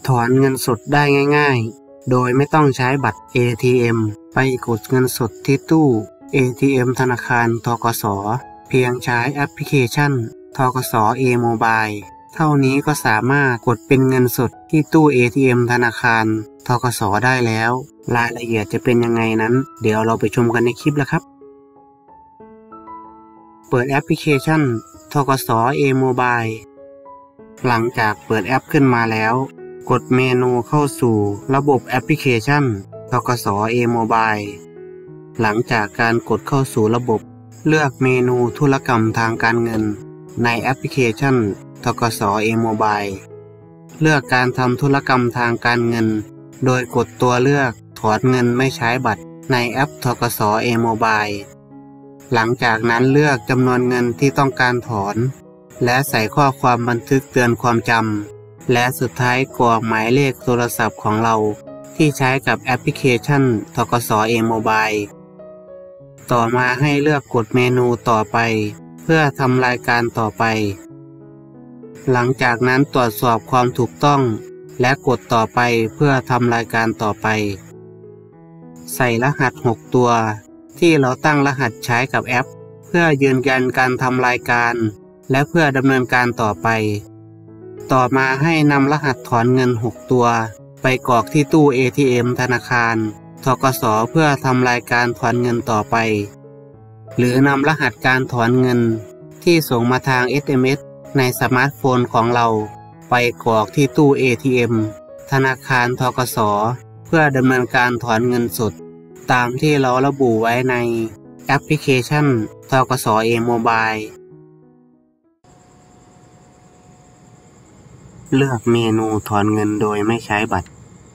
ถอนเงินสดได้ง่ายๆโดยไม่ต้องใช้บัตร ATM ไปกดเงินสดที่ตู้ ATM ธนาคารธกส.เพียงใช้แอปพลิเคชันธกส. e-mobile เท่านี้ก็สามารถกดเป็นเงินสดที่ตู้ ATM ธนาคารธกส.ได้แล้วรายละเอียดจะเป็นยังไงนั้นเดี๋ยวเราไปชมกันในคลิปแล้วครับเปิดแอปพลิเคชันธกส. e-mobile หลังจากเปิดแอปขึ้นมาแล้วกดเมนูเข้าสู่ระบบแอปพลิเคชันธกส. e-mobile หลังจากการกดเข้าสู่ระบบเลือกเมนูธุรกรรมทางการเงินในแอปพลิเคชันธกส. e-mobile เลือกการทำธุรกรรมทางการเงินโดยกดตัวเลือกถอนเงินไม่ใช้บัตรในแอปธกส. e-mobile หลังจากนั้นเลือกจำนวนเงินที่ต้องการถอนและใส่ข้อความบันทึกเตือนความจำและสุดท้ายกรอกหมายเลขโทรศัพท์ของเราที่ใช้กับแอปพลิเคชันธกส. e-mobile ต่อมาให้เลือกกดเมนูต่อไปเพื่อทำรายการต่อไปหลังจากนั้นตรวจสอบความถูกต้องและกดต่อไปเพื่อทำรายการต่อไปใส่รหัส6ตัวที่เราตั้งรหัสใช้กับแอปเพื่อยืนยันการทำรายการและเพื่อดำเนินการต่อไปต่อมาให้นำรหัสถอนเงิน6ตัวไปกรอกที่ตู้ ATM ธนาคารธกส.เพื่อทำรายการถอนเงินต่อไปหรือนำรหัสการถอนเงินที่ส่งมาทาง SMS ในสมาร์ทโฟนของเราไปกรอกที่ตู้ ATM ธนาคารธกส.เพื่อดำเนินการถอนเงินสดตามที่เราระบุไว้ในแอปพลิเคชันธกส. e-mobile เลือกเมนูถอนเงินโดยไม่ใช้บัตร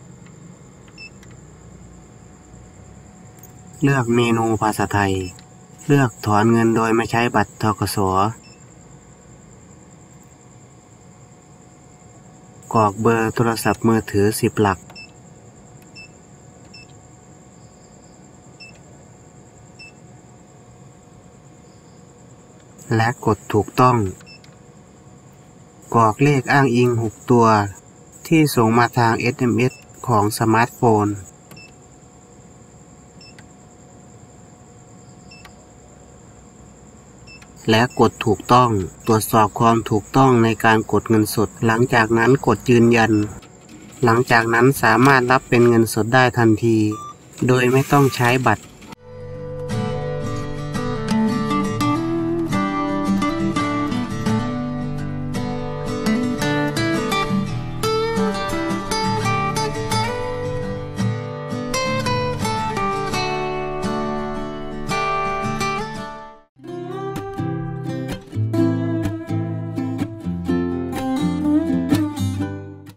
เลือกเมนูภาษาไทยเลือกถอนเงินโดยไม่ใช้บัตรธกส.กรอกเบอร์โทรศัพท์มือถือ10 หลักและกดถูกต้องกรอกเลขอ้างอิง6ตัวที่ส่งมาทาง SMS ของสมาร์ทโฟนและกดถูกต้องตรวจสอบความถูกต้องในการกดเงินสดหลังจากนั้นกดยืนยันหลังจากนั้นสามารถรับเป็นเงินสดได้ทันทีโดยไม่ต้องใช้บัตร